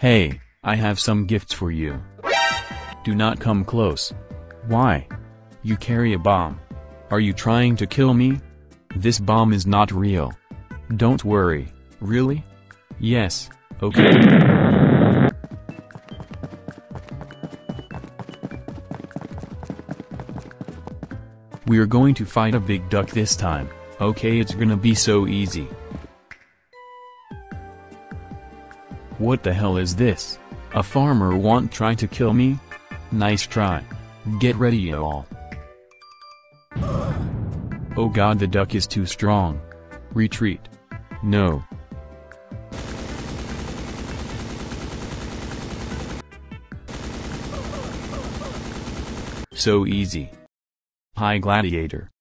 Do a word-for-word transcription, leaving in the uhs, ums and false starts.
Hey, I have some gifts for you. Do not come close. Why? You carry a bomb. Are you trying to kill me? This bomb is not real. Don't worry. Really? Yes, okay. We're going to fight a big duck this time, okay? It's gonna be so easy. What the hell is this? A farmer won't try to kill me? Nice try. Get ready, y'all. Oh god, the duck is too strong. Retreat. No. So easy. Hi, gladiator.